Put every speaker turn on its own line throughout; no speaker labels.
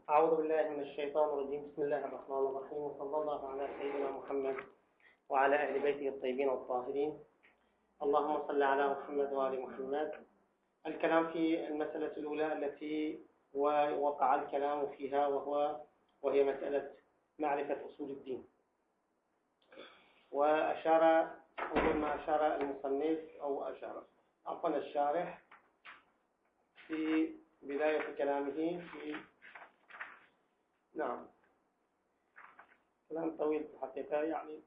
أعوذ بالله من الشيطان الرجيم. بسم الله الرحمن الرحيم، وصلى الله على سيدنا محمد وعلى أهل بيته الطيبين الطاهرين. اللهم صل على محمد وآل محمد. الكلام في المسألة الأولى التي وقع الكلام فيها وهي مسألة معرفة أصول الدين. وأشار أول ما أشار المصنف الشارح في بداية كلامه كلام طويل في الحقيقة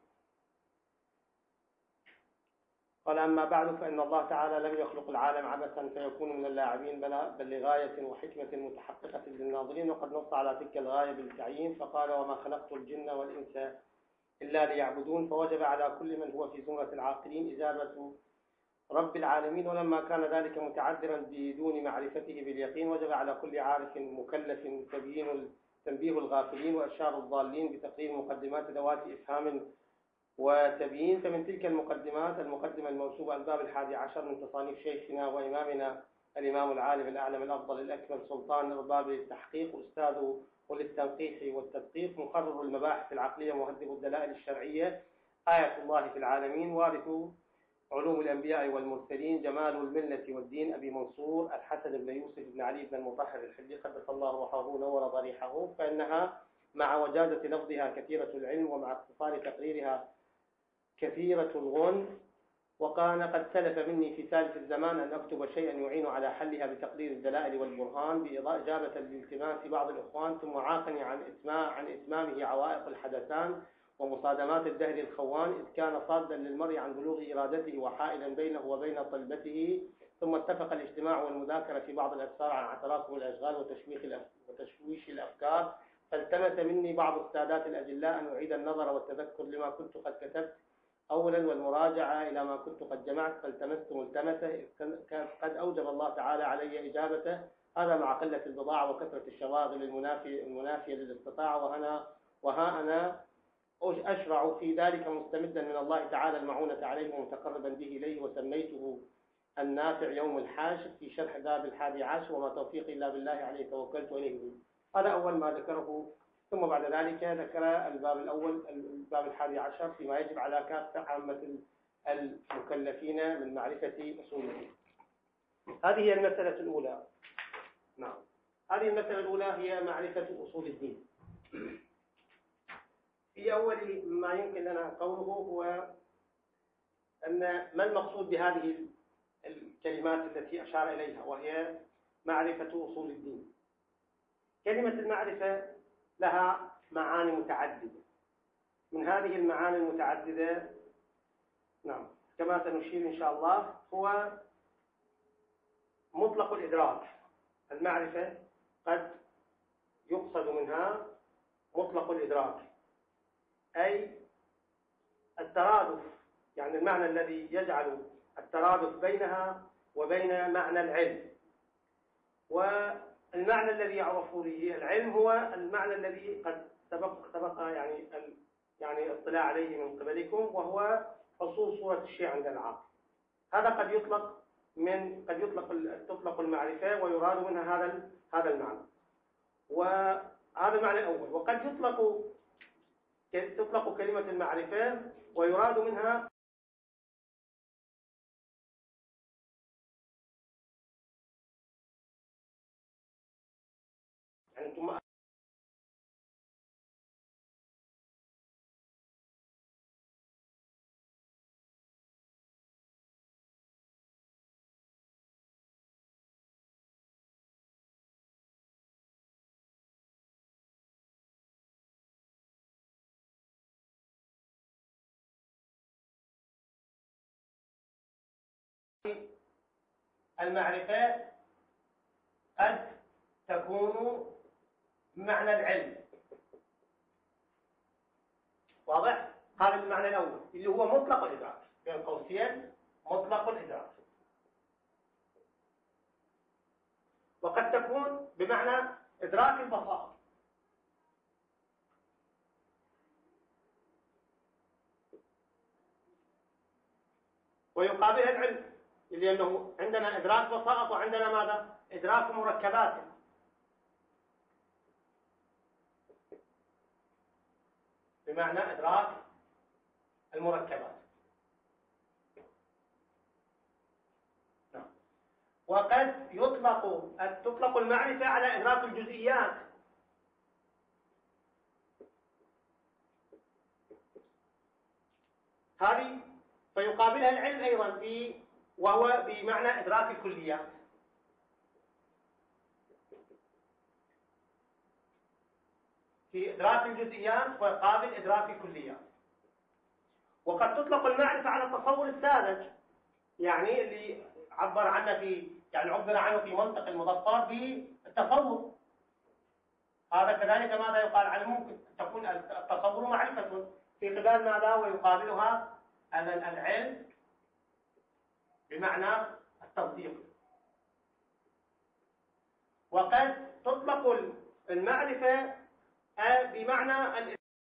قال: أما بعد، فإن الله تعالى لم يخلق العالم عبثا فيكون من اللاعبين، بل لغاية وحكمة متحققة للناظرين، وقد نص على تلك الغاية بالتعيين فقال: وما خلقت الجن والإنس إلا ليعبدون. فوجب على كل من هو في زمرة العاقلين إجابة رب العالمين. ولما كان ذلك متعذرا بدون معرفته باليقين، وجب على كل عارف مكلف تنبيه الغافلين وإرشاد الضالين بتقرير مقدمات ذوات إفهام وتبيين. فمن تلك المقدمات المقدمة الموسوعة الباب 11 من تصانيف شيخنا وإمامنا الإمام العالم الأعلم الأفضل الأكمل سلطان أرباب التحقيق أستاذ وللتنقيح والتدقيق، مقرر المباحث العقلية، مهذب الدلائل الشرعية، آية الله في العالمين، وارث علوم الأنبياء والمرسلين، جمال الملة والدين، أبي منصور الحسن بن يوسف بن علي بن المطهر الحلي قدس الله روحه نور ضريحه. فإنها مع وجادة لفظها كثيرة العلم، ومع اختصار تقريرها كثيرة الغن. وكان قد سلف مني في سالف الزمان أن أكتب شيئا يعين على حلها بتقرير الدلائل والبرهان بإجابة لالتماس بعض الإخوان، ثم عاقني عن إتمامه عوائق الحدثان ومصادمات الدهر الخوان، إذ كان صادا للمرء عن بلوغ إرادته وحائلا بينه وبين طلبته. ثم اتفق الاجتماع والمذاكرة في بعض الأسفار عن اعتراض الأشغال وتشويش الأفكار، فالتمس مني بعض السادات الأجلاء أن أعيد النظر والتذكر لما كنت قد كتبت أولا، والمراجعة إلى ما كنت قد جمعت، فالتمست ملتمسة قد أوجب الله تعالى علي إجابته، هذا مع قلة البضاعة وكثرة الشواغل المنافية للاستطاعة. وها أنا أشرع في ذلك مستمدا من الله تعالى المعونة عليه ومتقربا به إليه، وسميته النافع يوم الحاشر في شرح باب 11، وما توفيقي إلا بالله عليه توكلت وإليه. هذا أول ما ذكره. ثم بعد ذلك ذكر الباب 11 فيما يجب على كافة عامة المكلفين من معرفة أصول الدين. هذه هي المسألة الأولى. هذه المسألة الأولى هي معرفة أصول الدين. في أول ما يمكن لنا قوله هو أن ما المقصود بهذه الكلمات التي أشار إليها، وهي معرفة أصول الدين. كلمة المعرفة لها معاني متعددة. من هذه المعاني المتعددة كما سنشير إن شاء الله هو مطلق الإدراك. المعرفة قد يقصد منها مطلق الإدراك، أي الترادف، يعني المعنى الذي يجعل الترادف بينها وبين معنى العلم. والمعنى الذي يعرف به العلم هو المعنى الذي قد سبق يعني اطلاع عليه من قبلكم، وهو حصول صورة الشيء عند العاقل. هذا تطلق المعرفة ويراد منها هذا المعنى، وهذا المعنى الأول. وقد تطلق كلمة المعرفة ويراد منها ثم المعرفة قد تكون بمعنى العلم. واضح؟ هذا المعنى الأول اللي هو مطلق الإدراك، بين قوسين مطلق الإدراك. وقد تكون بمعنى إدراك البصائر، ويقابلها العلم، لأنه عندنا، 'عندنا إدراك بسائط وعندنا ماذا؟ إدراك مركبات. وقد تكون بمعنى إدراك البصائر، ويقابلها العلم، لأنه عندنا إدراك بسائط وعندنا ماذا؟ إدراك مركبات. وقد تكون بمعنى إدراك البصائر، وعندنا إدراك مركبات. بمعنى إدراك المركبات. وقد تطلق المعرفة على إدراك الجزئيات، هذه فيقابلها العلم أيضا وهو بمعنى إدراك الكليات. في إدراك الجزئيات ويقابل إدراك الكليات. وقد تطلق المعرفة على التصور الساذج، يعني اللي عبر عنه في منطق المظفر بالتصور. هذا كذلك ماذا يقال عنه؟ ممكن تكون التصور معرفة في قبال ماذا؟ ويقابلها العلم بمعنى التصديق. وقد تطلق المعرفة بمعنى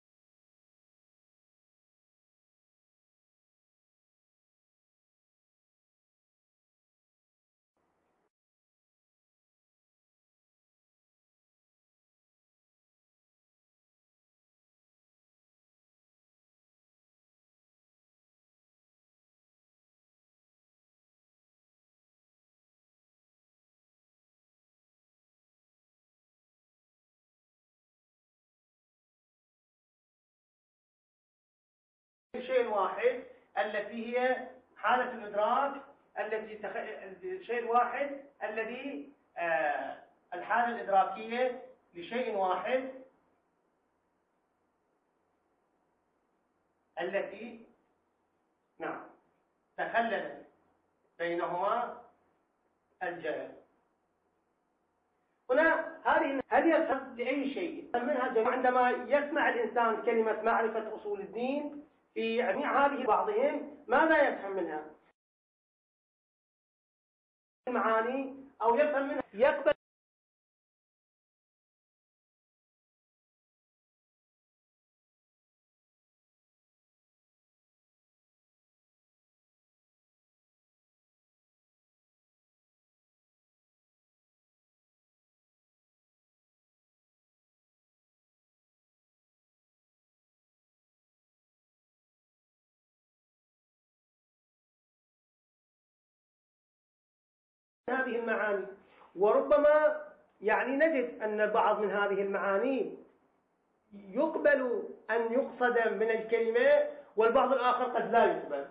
الشيء الواحد التي هي حالة الإدراك الشيء الواحد الذي الحالة الإدراكية لشيء واحد التي تخلل بينهما الجهل. هنا هذه الصفة لأي شيء منها عندما يسمع الإنسان كلمة معرفة أصول الدين في جميع هذه بعضهم ماذا يفهم منها؟ المعاني أو يفهم منها يقبل هذه المعاني. وربما نجد أن بعض من هذه المعاني يقبل أن يقصد من الكلمة والبعض الآخر قد لا يقبل.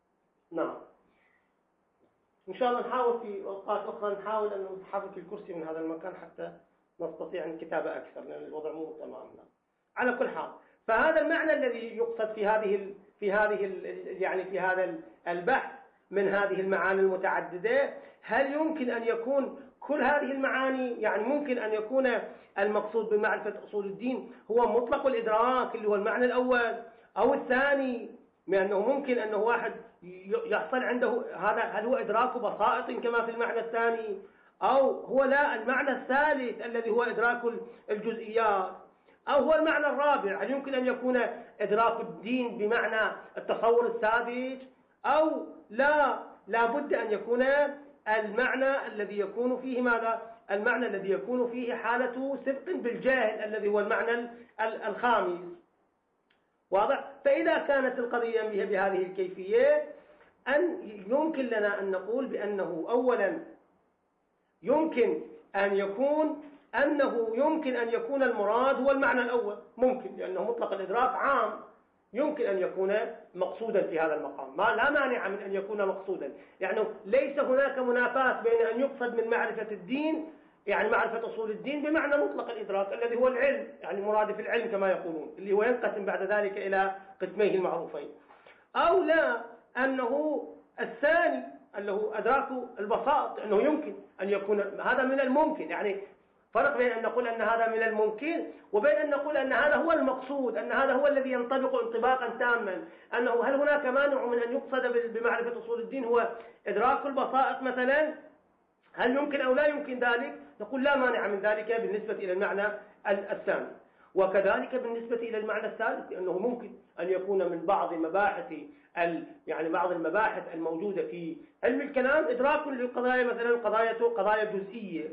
إن شاء الله نحاول في أوقات أخرى نحاول أن نحرك الكرسي من هذا المكان حتى نستطيع الكتابة أكثر، لأن الوضع مو تمام. على كل حال، فهذا المعنى الذي يقصد في هذا البحث من هذه المعاني المتعددة، هل يمكن أن يكون كل هذه المعاني ممكن أن يكون المقصود بمعرفة أصول الدين هو مطلق الإدراك اللي هو المعنى الأول أو الثاني، لأنه ممكن أنه واحد يحصل عنده هذا، هل هو إدراك بسائط كما في المعنى الثاني، أو هو لا المعنى الثالث الذي هو إدراك الجزئيات، أو هو المعنى الرابع، هل يمكن أن يكون إدراك الدين بمعنى التصور الساذج، أو لا بد أن يكون المعنى الذي يكون فيه ماذا؟ المعنى الذي يكون فيه حالة سبق بالجاهل الذي هو المعنى الخامس. واضح؟ فإذا كانت القضية بهذه الكيفية يمكن لنا أن نقول بأنه أولا يمكن أن يكون المراد هو المعنى الأول، ممكن، لأنه مطلق الإدراك عام، يمكن أن يكون مقصودا في هذا المقام، لا مانع من أن يكون مقصودا، ليس هناك منافاة بين أن يقصد من معرفة الدين معرفة أصول الدين بمعنى مطلق الإدراك الذي هو العلم، مرادف العلم كما يقولون، اللي هو ينقسم بعد ذلك إلى قسميه المعروفين، أو لا أنه الثاني اللي هو أدراك البساط، أنه يمكن أن يكون هذا من الممكن. فرق بين أن نقول أن هذا من الممكن وبين أن نقول أن هذا هو المقصود، أن هذا هو الذي ينطبق انطباقا تاما، أنه هل هناك مانع من أن يقصد بمعرفة أصول الدين هو إدراك البسائط مثلا؟ هل يمكن أو لا يمكن ذلك؟ نقول لا مانع من ذلك بالنسبة إلى المعنى الثاني. وكذلك بالنسبة إلى المعنى الثالث، لأنه ممكن أن يكون من بعض مباحث بعض المباحث الموجودة في علم الكلام إدراك للقضايا مثلا قضايا جزئية.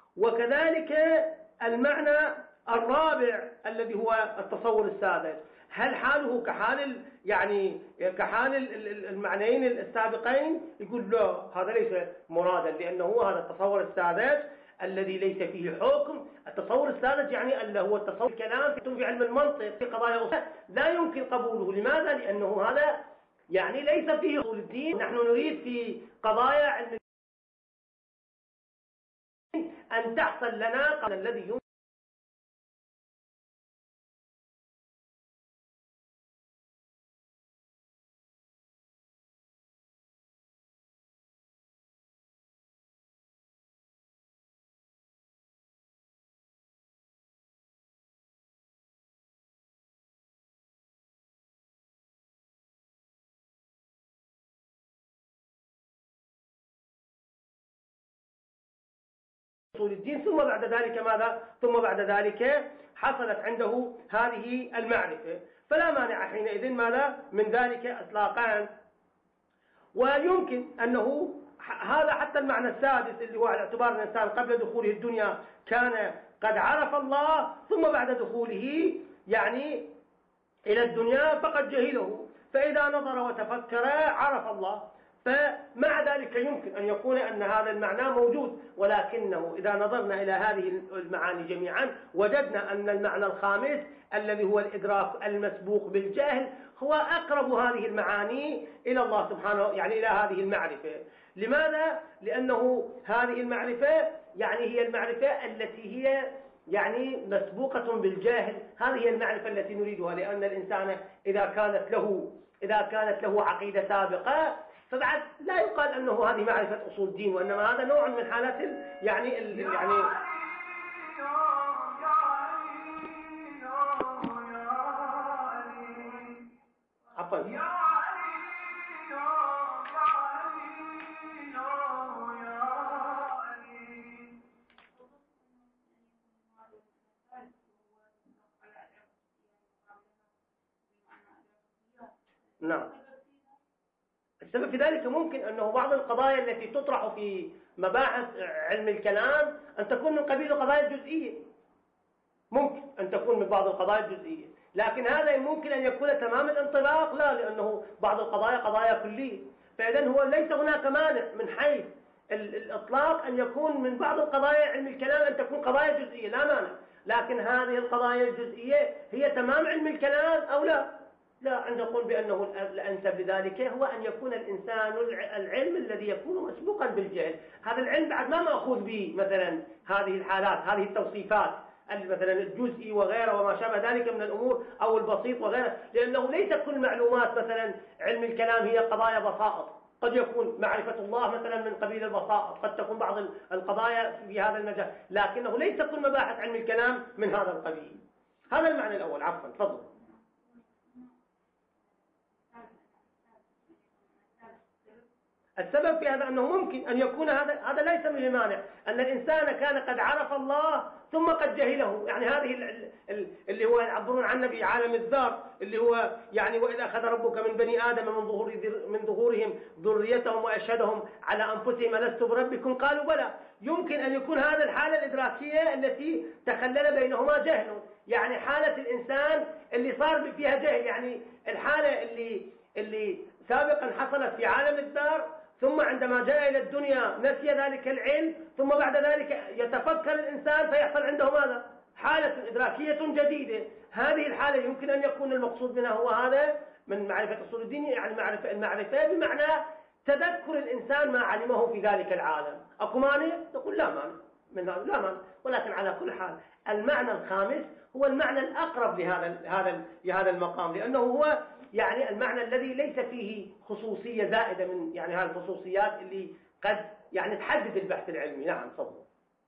وكذلك المعنى الرابع الذي هو التصور الساذج، هل حاله كحال يعني كحال المعنيين السابقين؟ يقول لا، هذا ليس مرادا، لأنه هذا التصور الساذج الذي ليس فيه حكم. التصور الساذج يعني اللي هو التصور الكلام في علم المنطق في قضايا أخرى لا يمكن قبوله. لماذا؟ لأنه هذا يعني ليس فيه أصول الدين. نحن نريد في قضايا علم أن تحصل لنا الذي يمكن أصول الدين. ثم بعد ذلك ماذا؟ ثم بعد ذلك حصلت عنده هذه المعرفة، فلا مانع حينئذ ماذا من ذلك إطلاقا. ويمكن أنه هذا حتى المعنى السادس اللي هو على اعتبار الإنسان قبل دخوله الدنيا كان قد عرف الله، ثم بعد دخوله يعني إلى الدنيا فقد جهله، فإذا نظر وتفكر عرف الله. فمع ذلك يمكن أن يكون أن هذا المعنى موجود، ولكنه إذا نظرنا إلى هذه المعاني جميعا وجدنا أن المعنى الخامس الذي هو الإدراك المسبوق بالجهل هو أقرب هذه المعاني إلى الله سبحانه، يعني إلى هذه المعرفة. لماذا؟ لأنه هذه المعرفة يعني هي المعرفة التي هي يعني مسبوقة بالجاهل. هذه هي المعرفة التي نريدها، لأن الإنسان إذا كانت له عقيدة سابقة فبعد لا يقال أنه هذه معرفة أصول الدين، وإنما هذا نوع من حالات يعني عفوا نعم. السبب في ذلك ممكن أنه بعض القضايا التي تطرح في مباحث علم الكلام أن تكون من قبيل القضايا الجزئية، ممكن أن تكون من بعض القضايا الجزئية، لكن هذا ممكن أن يكون تمام الانطباق لا، لأنه بعض القضايا قضايا كلية. فإذن هو ليس هناك مانع من حيث الإطلاق أن يكون من بعض القضايا علم الكلام أن تكون قضايا جزئية، لا مانع. لكن هذه القضايا الجزئية هي تمام علم الكلام أو لا؟ لا، أن نقول بأنه الأنسب لذلك هو أن يكون الإنسان العلم الذي يكون مسبوقا بالجهل. هذا العلم بعد ما مأخوذ به مثلا هذه الحالات، هذه التوصيفات مثلا الجزئي وغيره وما شابه ذلك من الأمور أو البسيط وغيره، لأنه ليس كل معلومات مثلا علم الكلام هي قضايا بسائط. قد يكون معرفة الله مثلا من قبيل البسائط، قد تكون بعض القضايا في هذا المجال، لكنه ليس كل مباحث علم الكلام من هذا القبيل. هذا المعنى الأول. عفوا تفضل. السبب في هذا أنه ممكن أن يكون هذا ليس من المانع أن الإنسان كان قد عرف الله ثم قد جهله. يعني هذه اللي هو يعبرون عنه بعالم الذر، اللي هو يعني وإذا أخذ ربك من بني آدم من ظهورهم ذريتهم وأشهدهم على أنفسهم ألست بربكم قالوا بلى. يمكن أن يكون هذا الحالة الإدراكية التي تخلل بينهما جهل، يعني حالة الإنسان اللي صار فيها جهل، يعني الحالة اللي سابقا حصلت في عالم الذر، ثم عندما جاء إلى الدنيا نسي ذلك العلم، ثم بعد ذلك يتفكر الإنسان فيحصل عنده ماذا؟ حالة إدراكية جديدة. هذه الحالة يمكن أن يكون المقصود منها هو هذا من معرفة أصول الدين، يعني المعرفة بمعنى تذكر الإنسان ما علمه في ذلك العالم. أكو مانع؟ نقول لا مانع من هذا، لا مانع. ولكن على كل حال المعنى الخامس هو المعنى الأقرب لهذا المقام، لأنه هو يعني المعنى الذي ليس فيه خصوصية زائدة من يعني هذه الخصوصيات اللي قد يعني تحدد البحث العلمي. نعم تفضل.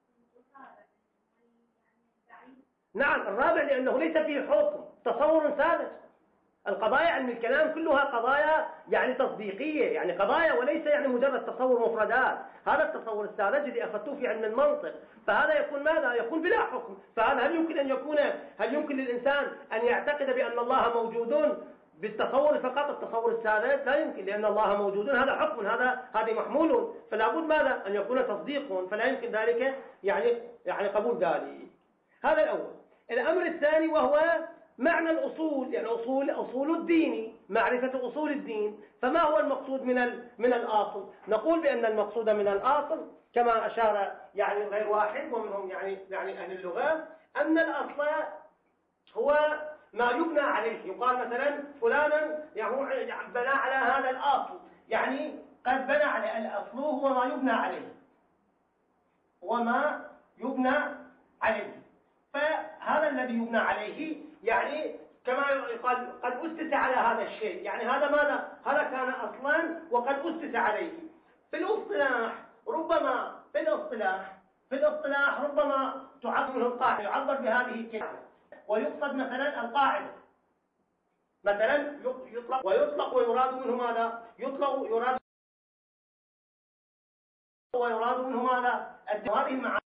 نعم الرابع لأنه ليس فيه حكم، تصور ثابت. القضايا علم الكلام كلها قضايا يعني تصديقية، يعني قضايا وليس يعني مجرد تصور مفردات. هذا التصور الساذج الذي أخذتوه في علم المنطق، فهذا يكون ماذا؟ يكون بلا حكم. فهذا هل يمكن للإنسان أن يعتقد بأن الله موجود بالتصور فقط، التصور الساذج؟ لا يمكن، لأن الله موجود هذا حكم، هذا محمول، فلا بد ماذا؟ أن يكون تصديق، فلا يمكن ذلك يعني قبول ذلك. هذا الأول. الأمر الثاني وهو معنى الأصول يعني أصول الدين، معرفة أصول الدين. فما هو المقصود من الأصل؟ نقول بأن المقصود من الأصل كما أشار يعني غير واحد ومنهم يعني أهل اللغة، أن الأصل هو ما يبنى عليه. يقال مثلا فلانا يعني بنى على هذا الأصل، يعني قد بنى على الأصل هو ما يبنى عليه، وما يبنى عليه. فهذا الذي يبنى عليه يعني كما يقال قد أسس على هذا الشيء، يعني هذا ماذا؟ هذا كان أصلا وقد أسس عليه. في الاصطلاح ربما في الاصطلاح ربما تعبر القاعدة، يعبر بهذه الكلمة ويقصد مثلا القاعدة، مثلا يطلق ويراد منه ماذا؟ يراد منه ماذا؟ هذه المعاني.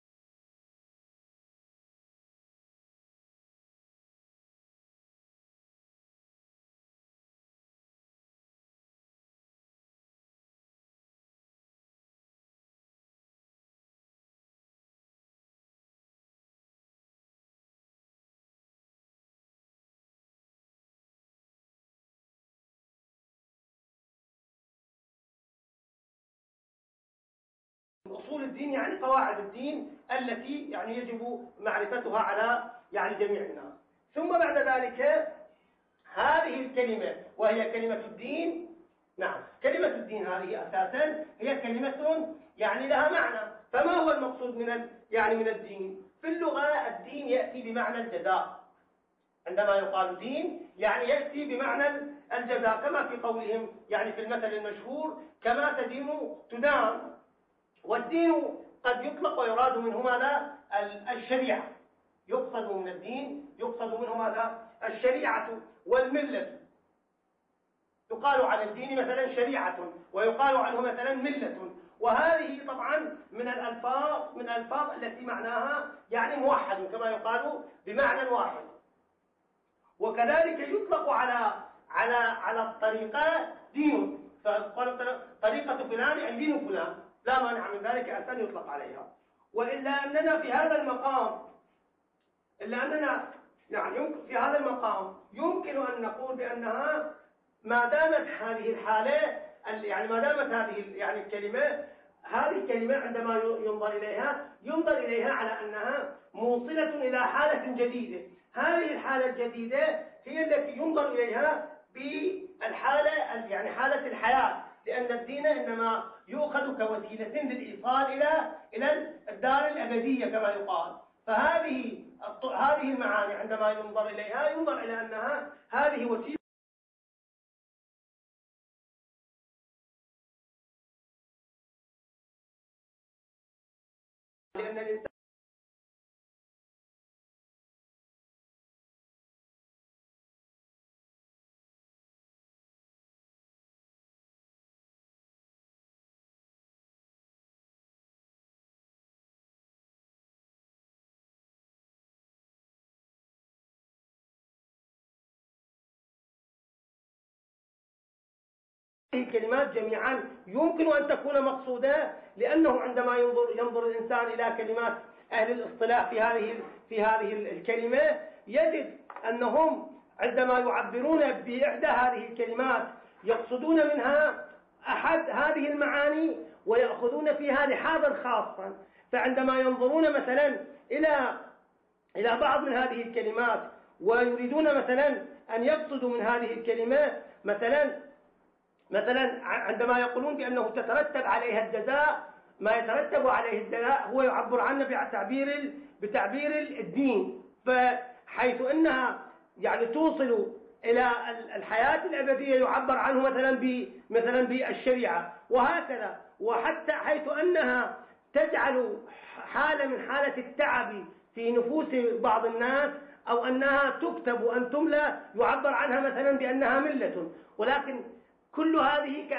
أصول الدين يعني قواعد الدين التي يعني يجب معرفتها على يعني جميع الناس. ثم بعد ذلك هذه الكلمة وهي كلمة الدين. نعم، كلمة الدين هذه أساسا هي كلمة يعني لها معنى. فما هو المقصود من الدين؟ في اللغة الدين يأتي بمعنى الجزاء. عندما يقال دين يعني يأتي بمعنى الجزاء، كما في قولهم يعني في المثل المشهور كما تدين تدان. والدين قد يطلق ويراد منه ماذا؟ الشريعة. يقصد من الدين يقصد منه ماذا؟ الشريعة والملة. يقال عن الدين مثلا شريعة ويقال عنه مثلا ملة، وهذه طبعا من الألفاظ التي معناها يعني موحد كما يقال بمعنى واحد. وكذلك يطلق على الطريقة دين، فقال طريقة فلان يعني دين فلان، لا مانع من ذلك أن يطلق عليها. وإلا أننا في هذا المقام يمكن أن نقول بأنها ما دامت هذه الحالة يعني ما دامت هذه يعني هذه الكلمة عندما ينظر إليها على أنها موصلة إلى حالة جديدة. هذه الحالة الجديدة هي التي ينظر إليها بالحالة يعني حالة الحياة، لأن الدين إنما يؤخذ كوسيلة للإيصال إلى الدار الأبدية كما يقال. فهذه المعاني عندما ينظر إليها ينظر إلى أنها هذه وسيلة، لأن الإنسان هذه الكلمات جميعا يمكن أن تكون مقصودة، لأنه عندما ينظر الإنسان إلى كلمات أهل الاصطلاح في هذه الكلمة يجد أنهم عندما يعبرون بإحدى هذه الكلمات يقصدون منها أحد هذه المعاني ويأخذون فيها لحاظا خاصا. فعندما ينظرون مثلا إلى بعض من هذه الكلمات ويريدون مثلا أن يقصدوا من هذه الكلمة مثلا عندما يقولون بأنه تترتب عليها الجزاء، ما يترتب عليه الجزاء هو يعبر عنه بتعبير الدين، فحيث أنها يعني توصل إلى الحياة الأبدية يعبر عنه مثلا بالشريعة، وهكذا. وحتى حيث أنها تجعل حالة من حالة التعب في نفوس بعض الناس أو أنها تكتب وأن تملى يعبر عنها مثلا بأنها ملة. ولكن كل هذه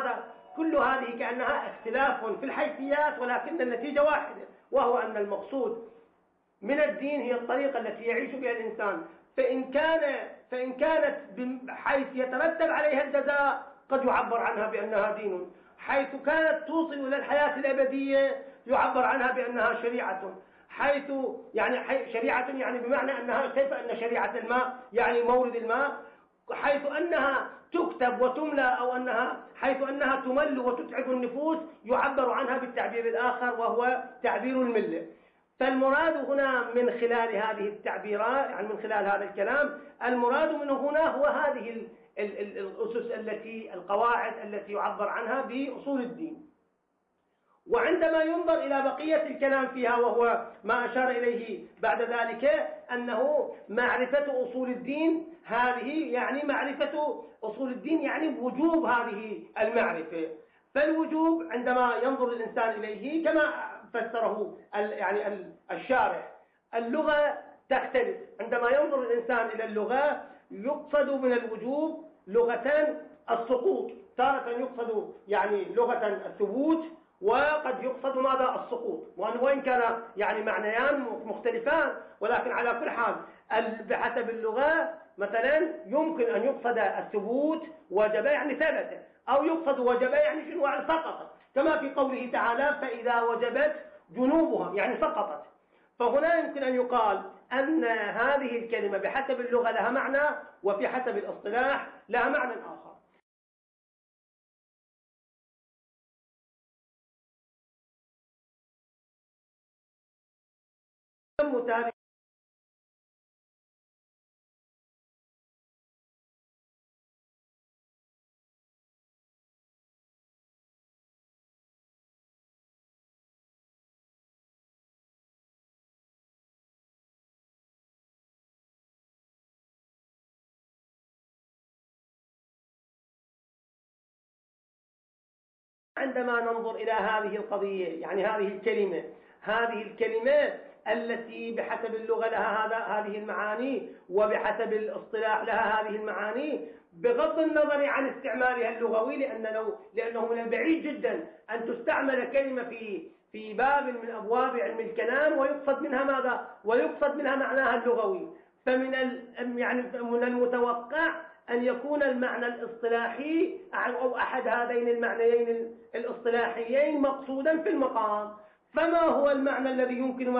كأنها اختلاف في الحيثيات، ولكن النتيجة واحدة، وهو أن المقصود من الدين هي الطريقة التي يعيش بها الإنسان. فإن كانت حيث يترتب عليها الجزاء قد يعبر عنها بأنها دين، حيث كانت توصل إلى الحياة الأبدية يعبر عنها بأنها شريعة، حيث يعني شريعة يعني بمعنى أنها كيف أن شريعة الماء يعني مورد الماء، حيث أنها تكتب وتملى، أو أنها حيث أنها تمل وتتعب النفوس يعبر عنها بالتعبير الآخر وهو تعبير الملة. فالمراد هنا من خلال هذه التعبيرات، يعني من خلال هذا الكلام، المراد منه هنا هو هذه الأسس القواعد التي يعبر عنها بأصول الدين. وعندما ينظر إلى بقية الكلام فيها وهو ما أشار إليه بعد ذلك، أنه معرفة أصول الدين هذه يعني معرفة أصول الدين يعني وجوب هذه المعرفة. فالوجوب عندما ينظر الإنسان إليه كما فسره يعني الشارح، اللغة تختلف. عندما ينظر الإنسان إلى اللغة يقصد من الوجوب لغة السقوط، تارة يقصد يعني لغة الثبوت، وقد يقصد ماذا؟ السقوط. وإن كان يعني معنيان مختلفان، ولكن على كل حال بحسب اللغة مثلا يمكن أن يقصد الثبوت وجب يعني ثبت، أو يقصد وجب يعني شنو؟ يعني سقطت، كما في قوله تعالى فإذا وجبت جنوبها يعني سقطت. فهنا يمكن أن يقال أن هذه الكلمة بحسب اللغة لها معنى، وفي حسب الاصطلاح لها معنى آخر. عندما ننظر إلى هذه القضية يعني هذه الكلمة التي بحسب اللغة لها هذه المعاني، وبحسب الاصطلاح لها هذه المعاني، بغض النظر عن استعمالها اللغوي، لأنه من البعيد جدا أن تستعمل كلمة في باب من أبواب علم الكلام ويقصد منها ماذا؟ ويقصد منها معناها اللغوي. فمن يعني من المتوقع أن يكون المعنى الاصطلاحي أو أحد هذين المعنيين الاصطلاحيين مقصودا في المقام. فما هو المعنى الذي يمكن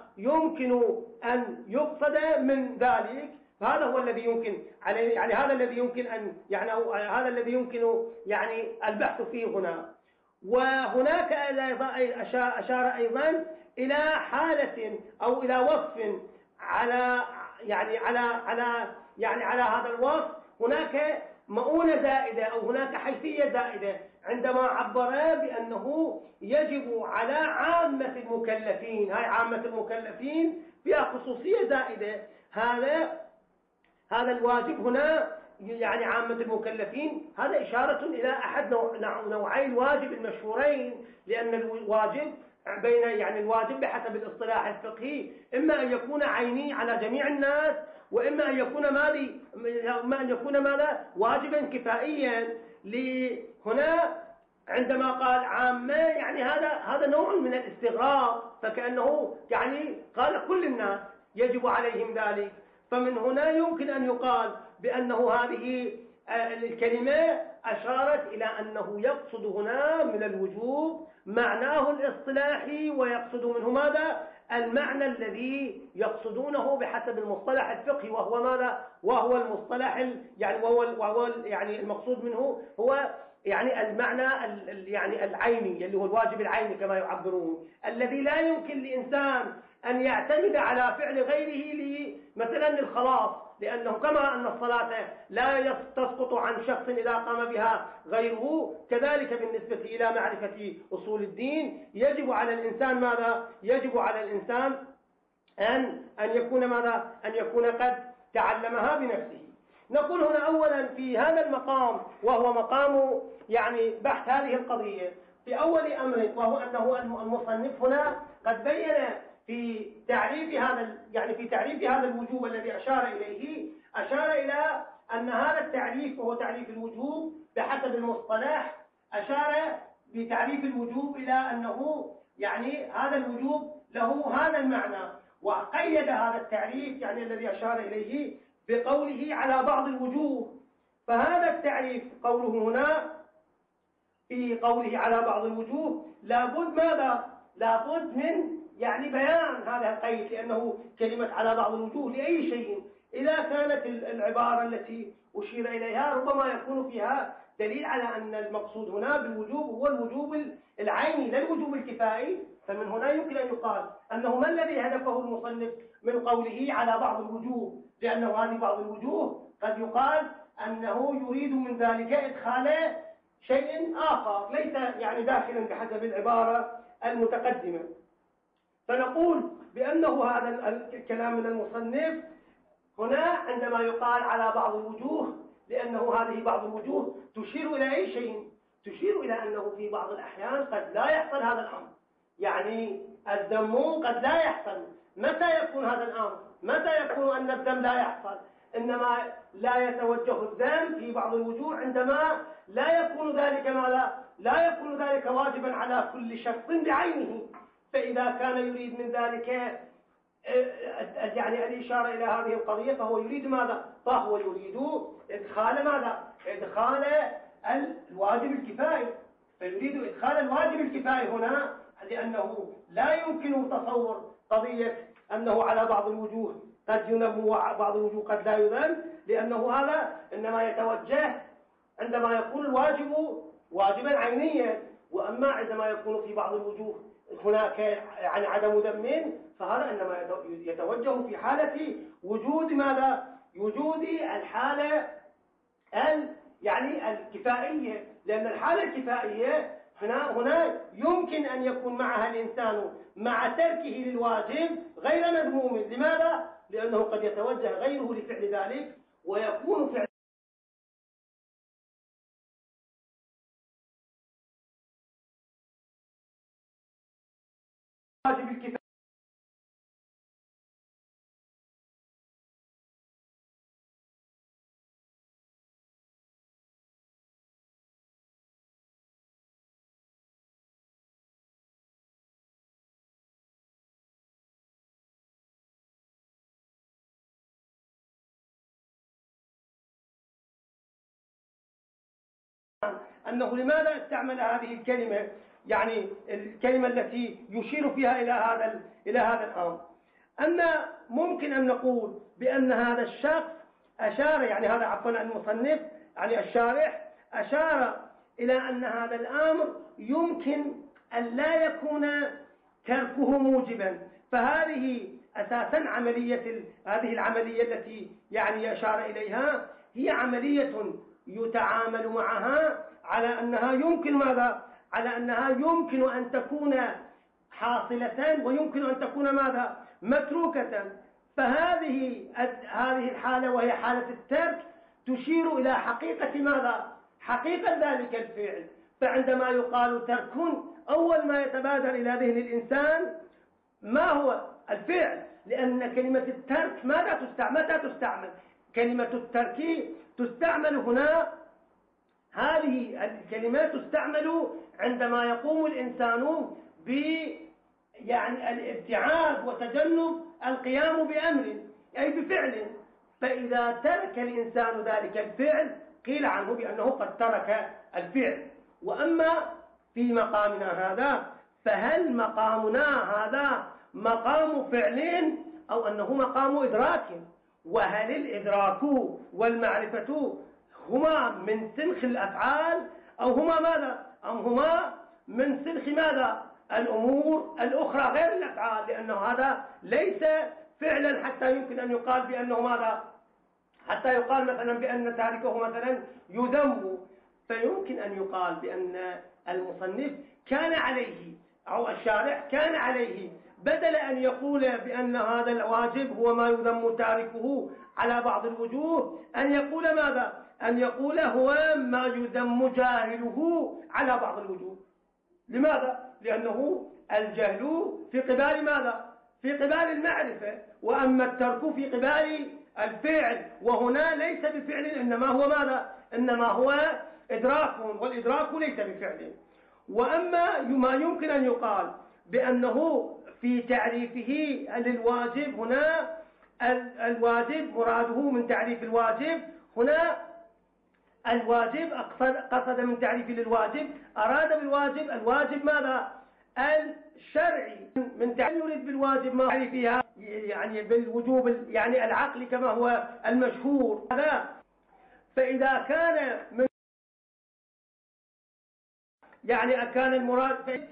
أن يقصد من ذلك؟ هذا هو الذي يمكن عليه، يعني هذا الذي يمكن أن يعني هذا الذي يمكن يعني البحث فيه هنا. وهناك أشار أيضا إلى حالة أو إلى وصف على هذا الوصف هناك مؤونة زائدة أو هناك حيثية زائدة، عندما عبر بأنه يجب على عامة المكلفين، هاي عامة المكلفين فيها خصوصية زائدة. هذا الواجب هنا يعني عامة المكلفين، هذا إشارة إلى أحد نوعي الواجب المشهورين، لأن الواجب يعني الواجب بحسب الاصطلاح الفقهي إما أن يكون عيني على جميع الناس، وإما أن يكون ماذا؟ واجبا كفائيا. هنا عندما قال عامة يعني هذا نوع من الاستغراق، فكأنه يعني قال كل الناس يجب عليهم ذلك. فمن هنا يمكن أن يقال بأنه هذه الكلمة أشارت إلى أنه يقصد هنا من الوجوب معناه الاصطلاحي، ويقصد منه ماذا؟ المعنى الذي يقصدونه بحسب المصطلح الفقهي، وهو ماذا؟ وهو المصطلح وهو يعني المقصود منه هو يعني المعنى يعني العيني، اللي هو الواجب العيني كما يعبرون، الذي لا يمكن لإنسان أن يعتمد على فعل غيره مثلا الخلاص، لأنه كما أن الصلاة لا تسقط عن شخص إذا قام بها غيره، كذلك بالنسبة إلى معرفة أصول الدين يجب على الإنسان ماذا؟ يجب على الإنسان أن يكون ماذا؟ أن يكون قد تعلمها بنفسه. نقول هنا أولا في هذا المقام، وهو مقام يعني بحث هذه القضية، في أول أمر وهو أنه المصنف هنا قد بين في تعريف هذا الوجوب الذي أشار إليه، أشار إلى أن هذا التعريف وهو تعريف الوجوب بحسب المصطلح، أشار بتعريف الوجوب إلى أنه يعني هذا الوجوب له هذا المعنى، وقيد هذا التعريف يعني الذي أشار إليه بقوله على بعض الوجوه. فهذا التعريف قوله هنا في قوله على بعض الوجوه لابد ماذا؟ لابد من يعني بيان هذا القيد، لأنه كلمة على بعض الوجوه لأي شيء إذا كانت العبارة التي أشير إليها ربما يكون فيها دليل على أن المقصود هنا بالوجوب هو الوجوب العيني لا الوجوب الكفائي، فمن هنا يمكن أن يقال أنه ما الذي هدفه المصنف من قوله على بعض الوجوه، لأنه هذه بعض الوجوه قد يقال أنه يريد من ذلك إدخال شيء آخر ليس يعني داخلا بحسب العبارة المتقدمة. فنقول بأنه هذا الكلام من المصنف هنا عندما يقال على بعض الوجوه، لأنه هذه بعض الوجوه تشير إلى أي شيء؟ تشير إلى أنه في بعض الأحيان قد لا يحصل هذا الأمر، يعني الدم قد لا يحصل. متى يكون هذا الأمر؟ متى يكون أن الدم لا يحصل؟ إنما لا يتوجه الدم في بعض الوجوه عندما لا يكون ذلك ماذا؟ لا يكون ذلك واجبا على كل شخص بعينه. فإذا كان يريد من ذلك يعني الإشارة إلى هذه القضية فهو يريد ماذا؟ فهو يريد إدخال ماذا؟ إدخال الواجب الكفائي، فيريد إدخال الواجب الكفائي هنا، لأنه لا يمكن تصور قضية أنه على بعض الوجوه قد يذم وبعض الوجوه قد لا يذم، لأنه هذا إنما يتوجه عندما يكون الواجب واجبا عينيا، وأما عندما يكون في بعض الوجوه هناك يعني عدم ذم فهذا إنما يتوجه في حالة وجود ماذا؟ وجود الحالة يعني الكفائية، لأن الحالة الكفائية هنا يمكن أن يكون معها الإنسان مع تركه للواجب غير مذموم. لماذا؟ لأنه قد يتوجه غيره لفعل ذلك ويكون فعل واجب الكفاية. أنه لماذا استعمل هذه الكلمة، يعني الكلمة التي يشير فيها إلى هذا الأمر؟ أن ممكن أن نقول بأن هذا الشخص أشار، يعني هذا عفوا المصنف يعني الشارح أشار إلى أن هذا الأمر يمكن أن لا يكون تركه موجبا. فهذه أساسا هذه العملية التي يعني أشار إليها هي عملية يتعامل معها على أنها يمكن ماذا؟ على أنها يمكن أن تكون حاصلة ويمكن أن تكون ماذا؟ متروكة. فهذه الحالة وهي حالة الترك تشير إلى حقيقة ماذا؟ حقيقة ذلك الفعل. فعندما يقال ترك أول ما يتبادر إلى ذهن الإنسان ما هو؟ الفعل، لأن كلمة الترك متى تستعمل؟ كلمة الترك تستعمل هنا، هذه الكلمات تستعمل عندما يقوم الإنسان يعني الابتعاد وتجنب القيام بأمر أي بفعل. فإذا ترك الإنسان ذلك الفعل قيل عنه بأنه قد ترك الفعل. وأما في مقامنا هذا فهل مقامنا هذا مقام فعل أو أنه مقام إدراك؟ وهل الإدراك والمعرفة هما من سلخ الأفعال أو هما ماذا؟ أم هما من سلخ ماذا؟ الأمور الأخرى غير الأفعال، لأنه هذا ليس فعلا حتى يمكن أن يقال بأنه ماذا؟ حتى يقال مثلا بأن تاركه مثلا يذم. فيمكن أن يقال بأن المصنف كان عليه أو الشارح كان عليه بدل أن يقول بأن هذا الواجب هو ما يذم تاركه على بعض الوجوه أن يقول ماذا؟ أن يقول هو ما يذم جاهله على بعض الوجوه. لماذا؟ لأنه الجهل في قبال ماذا؟ في قبال المعرفة، وأما الترك في قبال الفعل، وهنا ليس بفعل إنما هو ماذا؟ إنما هو إدراك، والإدراك ليس بفعل. وأما ما يمكن أن يقال بأنه في تعريفه للواجب هنا الواجب مراده من تعريف الواجب هنا الواجب قصد من تعريف للواجب أراد بالواجب الواجب ماذا؟ الشرعي من يريد بالواجب ما يعني فيها يعني بالوجوب يعني العقلي كما هو المشهور هذا. فإذا كان من يعني كان المراد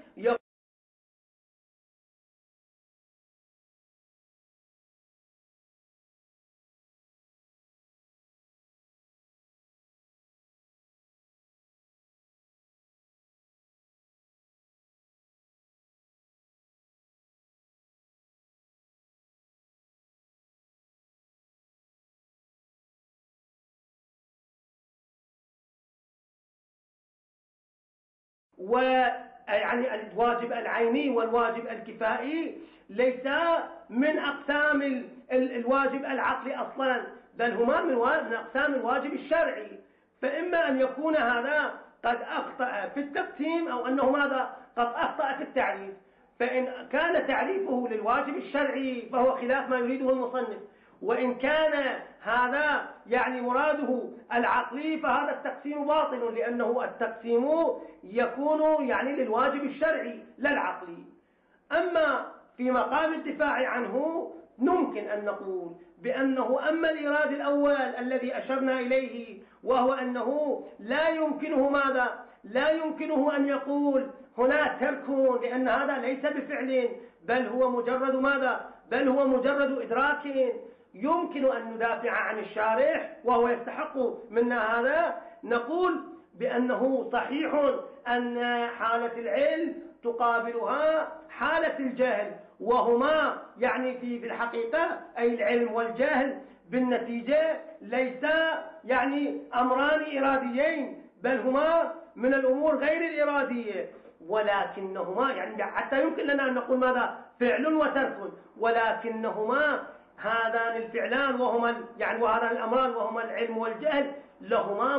ويعني الواجب العيني والواجب الكفائي ليس من أقسام الواجب العقلي أصلا، بل هما من أقسام الواجب الشرعي. فإما أن يكون هذا قد أخطأ في التقسيم أو أنه ماذا قد أخطأ في التعريف. فإن كان تعريفه للواجب الشرعي فهو خلاف ما يريده المصنف، وإن كان هذا يعني مراده العقلي فهذا التقسيم باطل، لأنه التقسيم يكون يعني للواجب الشرعي لا العقلي. أما في مقام الدفاع عنه ممكن أن نقول بأنه أما الإيراد الأول الذي أشرنا إليه، وهو أنه لا يمكنه ماذا؟ لا يمكنه أن يقول هنا ترك، لأن هذا ليس بفعل بل هو مجرد ماذا؟ بل هو مجرد إدراك. يمكن أن ندافع عن الشارح وهو يستحق منا هذا، نقول بأنه صحيح أن حالة العلم تقابلها حالة الجهل، وهما يعني في الحقيقة أي العلم والجهل بالنتيجة ليس يعني أمران إراديين، بل هما من الأمور غير الإرادية، ولكنهما يعني حتى يمكن لنا أن نقول ماذا؟ فعل وترك، ولكنهما هذان الفعلان وهما يعني وهذان الأمران وهما العلم والجهل لهما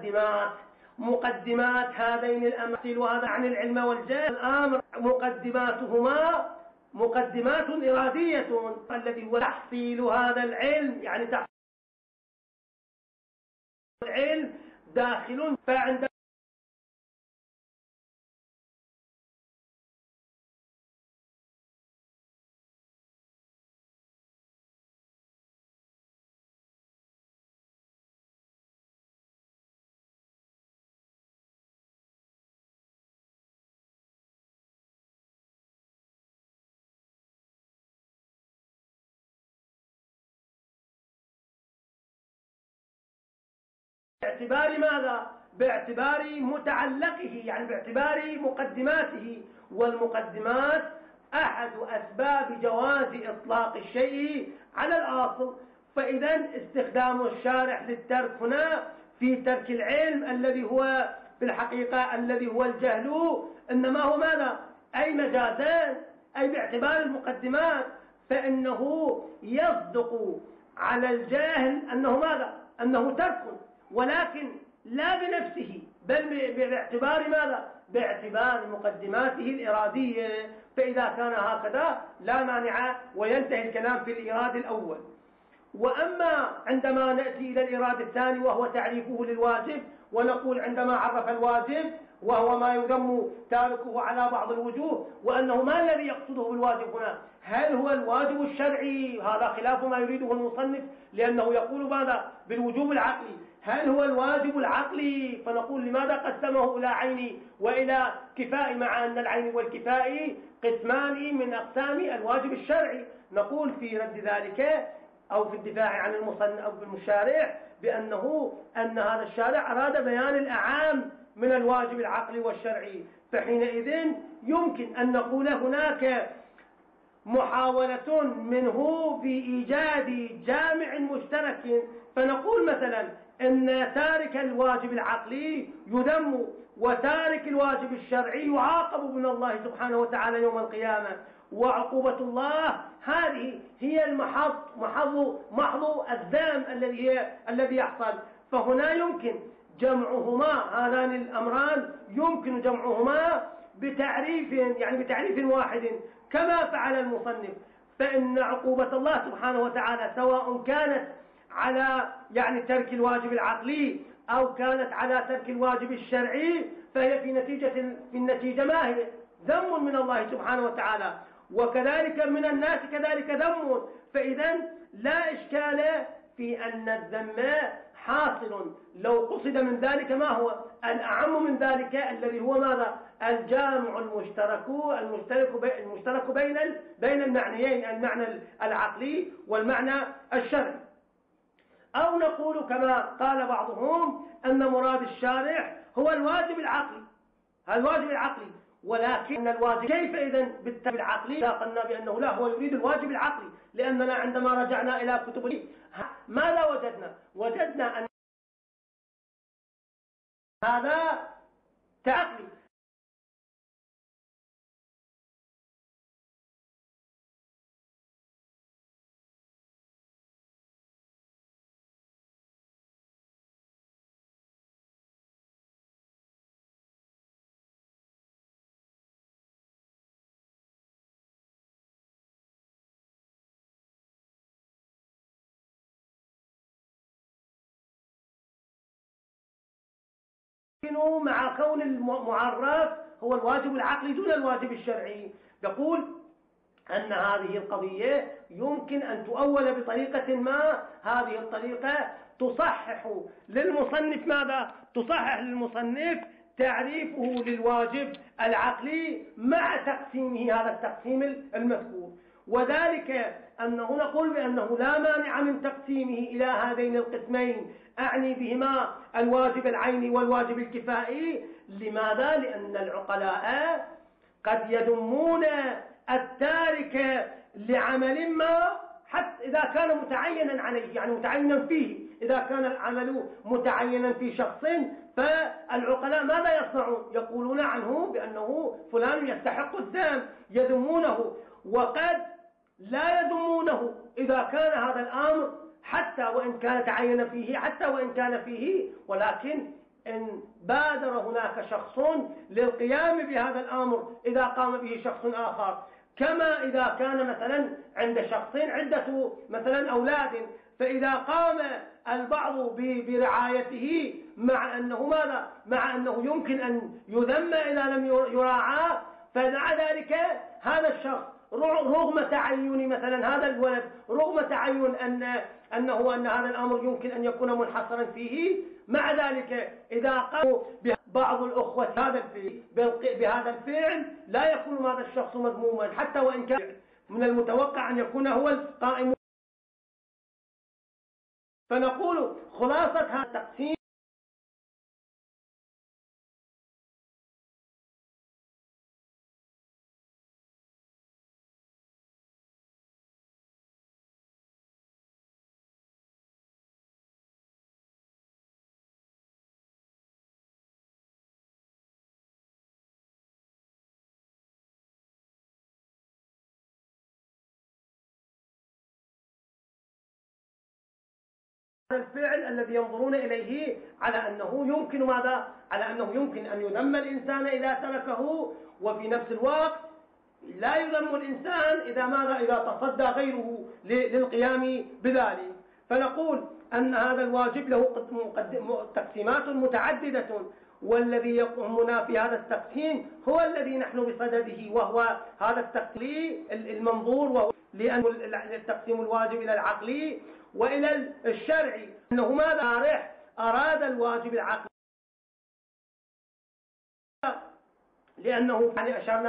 مقدمات هذين الأمرين، وهذا عن العلم والجهل الأمر مقدماتهما مقدمات إرادية، الذي هو تحصيل هذا العلم يعني تحصيل العلم داخل. فعند باعتبار ماذا؟ باعتبار متعلقه، يعني باعتبار مقدماته، والمقدمات أحد أسباب جواز إطلاق الشيء على الأصل. فإذا استخدام الشارع للترك هنا في ترك العلم الذي هو في الحقيقة الذي هو الجهل إنما هو ماذا؟ أي مجازان، أي باعتبار المقدمات، فإنه يصدق على الجاهل أنه ماذا؟ أنه ترك، ولكن لا بنفسه بل باعتبار ماذا؟ باعتبار مقدماته الإرادية. فإذا كان هكذا لا مانع وينتهي الكلام في الإيراد الأول. وأما عندما نأتي إلى الإيراد الثاني وهو تعريفه للواجب، ونقول عندما عرف الواجب وهو ما يذم تاركه على بعض الوجوه، وأنه ما الذي يقصده بالواجب هنا؟ هل هو الواجب الشرعي؟ هذا خلاف ما يريده المصنف، لأنه يقول ماذا؟ بالوجوب العقلي. هل هو الواجب العقلي؟ فنقول لماذا قسمه إلى عيني وإلى كفائي، مع أن العين والكفائي قسمان من أقسام الواجب الشرعي؟ نقول في رد ذلك أو في الدفاع عن المصنف أو المشارع أن هذا الشارع أراد بيان الأعام من الواجب العقلي والشرعي، فحينئذ يمكن أن نقول هناك محاولة منه في إيجاد جامع مشترك. فنقول مثلا أن تارك الواجب العقلي يذم، وتارك الواجب الشرعي يعاقب من الله سبحانه وتعالى يوم القيامة، وعقوبة الله هذه هي محض الذم الذي يحصل. فهنا يمكن جمعهما، هذان الأمران يمكن جمعهما بتعريف يعني بتعريف واحد كما فعل المصنف. فإن عقوبة الله سبحانه وتعالى سواء كانت على يعني ترك الواجب العقلي أو كانت على ترك الواجب الشرعي، فهي في النتيجة ما هي؟ ذم من الله سبحانه وتعالى، وكذلك من الناس كذلك ذم. فإذا لا إشكال في أن الذم حاصل لو قصد من ذلك ما هو الأعم من ذلك الذي هو ماذا؟ الجامع المشترك بين المعنيين، المعنى العقلي والمعنى الشرعي. أو نقول كما قال بعضهم أن مراد الشارع هو الواجب العقلي، ولكن الواجب كيف إذن بالعقلي؟ إذا قلنا بأنه لا، هو يريد الواجب العقلي، لأننا عندما رجعنا إلى كتب ماذا وجدنا أن هذا تعقلي. مع كون المعرف هو الواجب العقلي دون الواجب الشرعي. يقول أن هذه القضية يمكن أن تؤول بطريقة ما، هذه الطريقة تصحح للمصنف ماذا؟ تصحح للمصنف تعريفه للواجب العقلي مع تقسيمه هذا التقسيم المذكور، وذلك أنه نقول بأنه لا مانع من تقسيمه إلى هذين القسمين، أعني بهما الواجب العيني والواجب الكفائي. لماذا؟ لأن العقلاء قد يذمون التارك لعمل ما حتى إذا كان متعينا عليه، يعني متعينا فيه، إذا كان العمل متعينا في شخص، فالعقلاء ماذا يصنعون؟ يقولون عنه بأنه فلان يستحق الذم، يذمونه. وقد لا يذمونه إذا كان هذا الأمر حتى وإن كان تعين فيه، ولكن إن بادر هناك شخص للقيام بهذا الأمر إذا قام به شخص آخر، كما إذا كان مثلا عند شخص عدة مثلا أولاد، فإذا قام البعض برعايته مع أنه ماذا؟ مع أنه يمكن أن يذم إذا لم يراعى، فمع ذلك هذا الشخص رغم تعين مثلا هذا الولد، رغم تعين أن هذا الأمر يمكن أن يكون منحصرا فيه، مع ذلك إذا قاموا بعض الأخوة بهذا الفعل لا يكون هذا الشخص مذموما، حتى وإن كان من المتوقع أن يكون هو القائم. فنقول خلاصة هذا التقسيم الفعل الذي ينظرون إليه على أنه يمكن ماذا؟ على أنه يمكن أن يذم الإنسان إذا تركه، وفي نفس الوقت لا يذم الإنسان إذا ماذا؟ إذا تصدى غيره للقيام بذلك. فنقول أن هذا الواجب له تقسيمات متعددة، والذي يقومنا في هذا التقسيم هو الذي نحن بصدده، وهو هذا التقسيم المنظور، وهو لأن التقسيم الواجب إلى العقلي وإلى الشرعي، أنه ماذا؟ أراد الواجب العقلي لأنه يعني أشرنا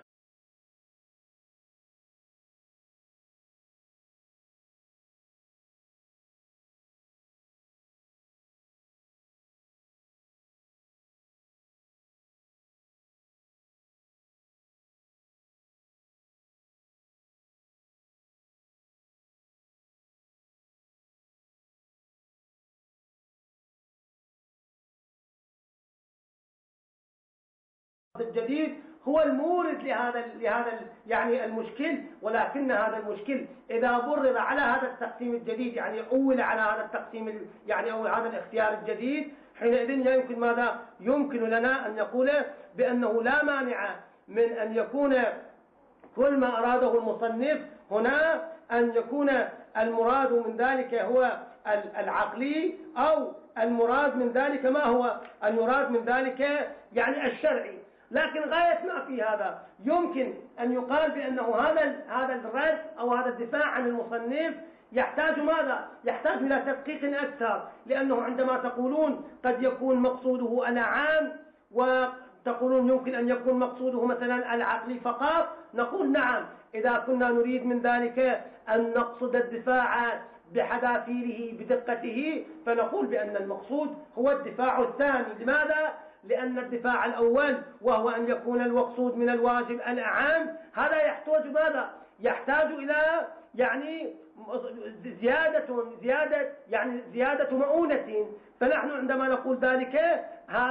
الجديد هو المورد لهذا يعني المشكل، ولكن هذا المشكل إذا برر على هذا التقسيم الجديد، يعني أول على هذا التقسيم يعني أو هذا الاختيار الجديد، حينئذ لا يمكن ماذا؟ يمكن لنا أن نقول بأنه لا مانع من أن يكون كل ما أراده المصنف هنا أن يكون المراد من ذلك هو العقلي، أو المراد من ذلك ما هو؟ المراد من ذلك يعني الشرعي. لكن غاية ما في هذا يمكن أن يقال بأنه هذا الرد أو هذا الدفاع عن المصنف يحتاج ماذا؟ يحتاج إلى تدقيق أكثر، لأنه عندما تقولون قد يكون مقصوده العام وتقولون يمكن أن يكون مقصوده مثلا العقلي فقط، نقول نعم، إذا كنا نريد من ذلك أن نقصد الدفاع بحذافيره بدقته فنقول بأن المقصود هو الدفاع الثاني. لماذا؟ لأن الدفاع الأول وهو أن يكون المقصود من الواجب الأعام هذا يحتاج ماذا؟ يحتاج إلى يعني زيادة مؤونة. فنحن عندما نقول ذلك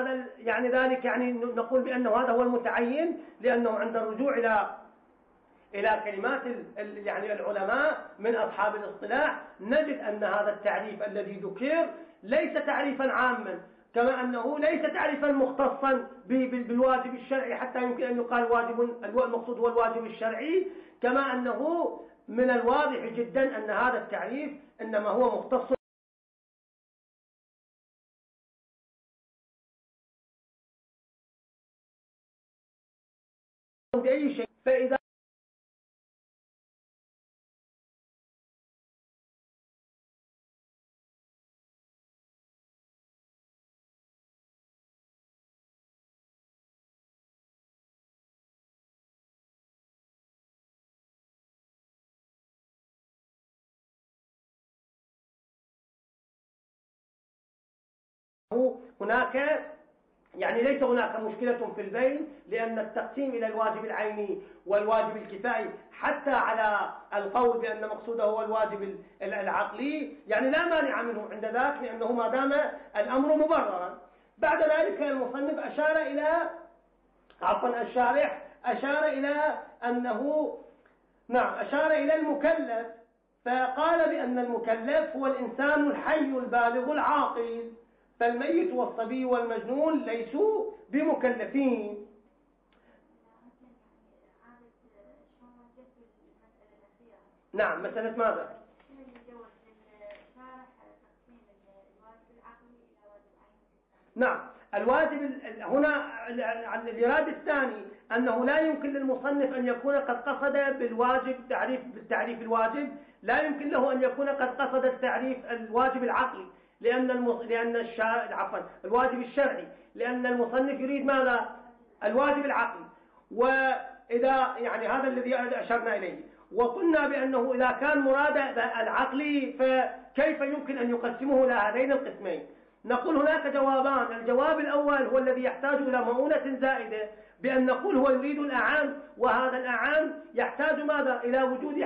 نقول بأنه هذا هو المتعين، لأنه عند الرجوع إلى كلمات العلماء من أصحاب الاصطلاح نجد أن هذا التعريف الذي ذكر ليس تعريفا عاما، كما أنه ليس تعريفا مختصا بالواجب الشرعي حتى يمكن أن يقال المقصود هو الواجب الشرعي، كما أنه من الواضح جدا أن هذا التعريف إنما هو مختص بأي شيء. فإذا هناك ليس هناك مشكلة في البين، لأن التقسيم إلى الواجب العيني والواجب الكفائي حتى على القول بأن مقصوده هو الواجب العقلي لا مانع منه عند ذلك، لأنه ما دام الأمر مبررا. بعد ذلك المصنف الشارح أشار إلى أنه أشار إلى المكلف، فقال بأن المكلف هو الإنسان الحي البالغ العاقل، فالميت والصبي والمجنون ليسوا بمكلفين. نعم، مسألة ماذا؟ نعم، الواجب هنا الإرادة الثاني أنه لا يمكن للمصنف أن يكون قد قصد بالواجب بالتعريف الواجب، لا يمكن له أن يكون قد قصد الواجب العقلي، الواجب الشرعي، لأن المصنف يريد ماذا؟ الواجب العقلي. وإذا هذا الذي أشرنا إليه، وقلنا بأنه إذا كان مراد العقلي فكيف يمكن أن يقسمه إلى هذين القسمين؟ نقول هناك جوابان. الجواب الأول هو الذي يحتاج إلى مؤونة زائدة، بأن نقول هو يريد الأعام، وهذا الأعام يحتاج ماذا؟ إلى وجود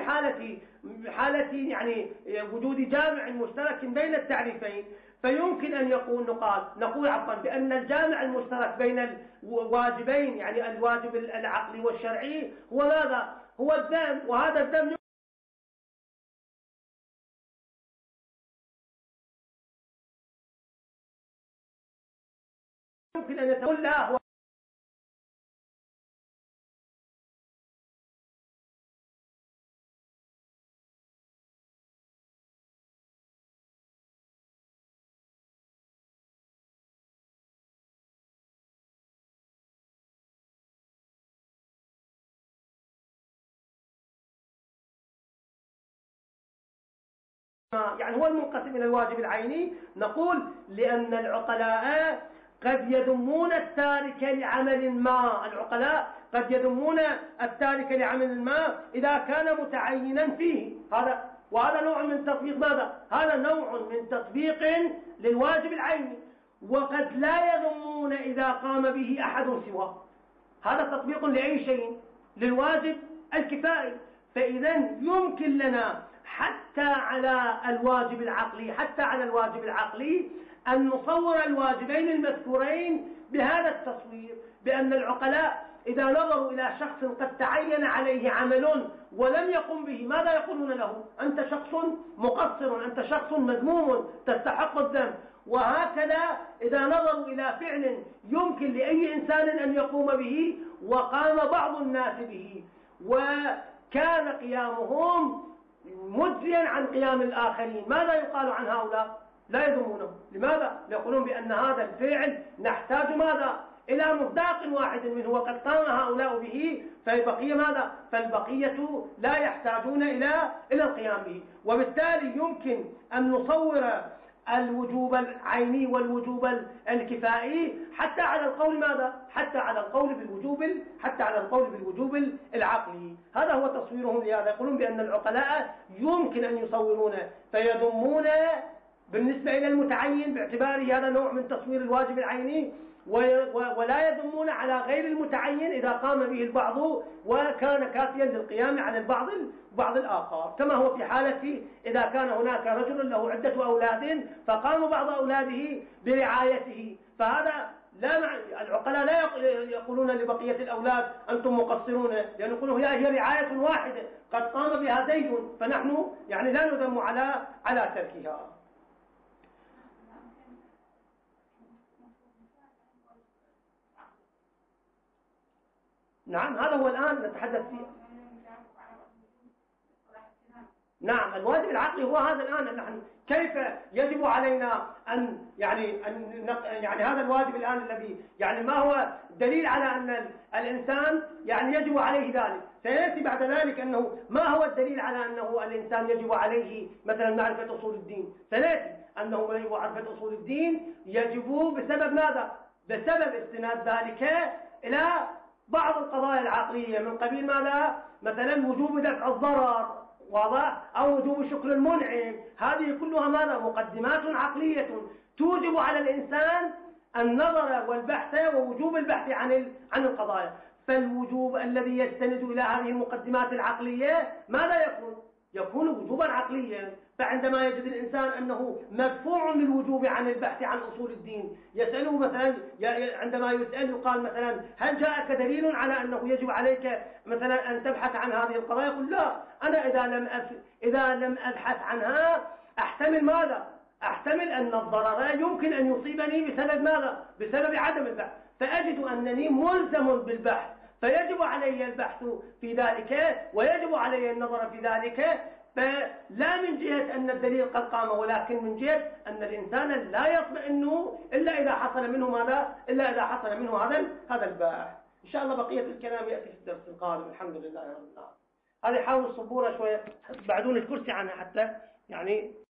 حالة وجود جامع مشترك بين التعريفين، فيمكن أن نقول بأن الجامع المشترك بين الواجبين الواجب العقلي والشرعي هو ماذا؟ هو الذم، وهذا الذم يمكن أن يتقول لا هو المنقسم إلى الواجب العيني. نقول لأن العقلاء قد يذمون التارك لعمل ما، العقلاء قد يذمون التارك لعمل ما إذا كان متعينا فيه، وهذا نوع من تطبيق ماذا؟ هذا نوع من تطبيق للواجب العيني، وقد لا يذمون إذا قام به أحد سواه، هذا تطبيق لأي شيء؟ للواجب الكفائي. فإذا يمكن لنا حتى على الواجب العقلي أن نصور الواجبين المذكورين بهذا التصوير، بأن العقلاء إذا نظروا إلى شخص قد تعين عليه عمل ولم يقم به ماذا يقولون له؟ أنت شخص مقصر، أنت شخص مذموم، تستحق الذم. وهكذا إذا نظروا إلى فعل يمكن لأي إنسان أن يقوم به وقام بعض الناس به وكان قيامهم مجزيا عن قيام الآخرين، ماذا يقال عن هؤلاء؟ لا يذمونه. لماذا؟ يقولون بأن هذا الفعل نحتاج ماذا؟ إلى مصداق واحد منه وقد قام هؤلاء به، فالبقية ماذا؟ فالبقية لا يحتاجون إلى القيام به. وبالتالي يمكن أن نصور الوجوب العيني والوجوب الكفائي حتى على القول ماذا؟ حتى على القول بالوجوب العقلي. هذا هو تصويرهم لهذا. يقولون بأن العقلاء يمكن أن يصورون فيضمون بالنسبة إلى المتعين باعتباره هذا نوع من تصوير الواجب العيني، ولا يضمون على غير المتعين إذا قام به البعض وكان كافيا للقيام على البعض الآخر، كما هو في حالة إذا كان هناك رجل له عدة أولاد فقام بعض أولاده برعايته، فهذا العقلاء لا يقولون لبقية الأولاد أنتم مقصرون، لأن يقولون هي رعاية واحدة قد قام بها زيد، فنحن يعني لا نذم على تركها. نعم، هذا هو الآن نتحدث فيه. نعم، الواجب العقلي هو هذا الآن. نحن كيف يجب علينا أن يعني هذا الواجب الآن الذي يعني ما هو دليل على أن الإنسان يعني يجب عليه ذلك؟ سيأتي بعد ذلك أنه ما هو الدليل على أنه الإنسان يجب عليه مثلا معرفة أصول الدين؟ سيأتي أنه يجب معرفة أصول الدين يجب بسبب ماذا؟ بسبب استناد ذلك إلى بعض القضايا العقلية من قبيل ماذا؟ مثلا وجوب دفع الضرر، واضح؟ أو وجوب شكر المنعم. هذه كلها ماذا؟ مقدمات عقلية توجب على الإنسان النظر والبحث ووجوب البحث عن القضايا. فالوجوب الذي يستند إلى هذه المقدمات العقلية ماذا يكون؟ يكون وجوبا عقليا. فعندما يجد الإنسان أنه مدفوع للوجوب عن البحث عن أصول الدين، يسأله مثلا عندما يسأل يقال مثلا هل جاءك دليل على أنه يجب عليك مثلا أن تبحث عن هذه القضايا؟ يقول لا، أنا إذا لم أبحث عنها أحتمل ماذا؟ أحتمل أن الضرر يمكن أن يصيبني بسبب ماذا؟ بسبب عدم البحث، فأجد أنني ملزم بالبحث، فيجب علي البحث في ذلك ويجب علي النظر في ذلك. فلا من جهة أن الدليل قد قام، ولكن من جهة أن الإنسان لا يطمئن إلا إذا حصل منه ماذا؟ إلا إذا حصل منه هذا الباحث. إن شاء الله بقية الكلام يأتي في الدرس القادم. الحمد لله رب العالمين. هذه حاولوا الصبورة شوية، بعدون الكرسي عنها حتى يعني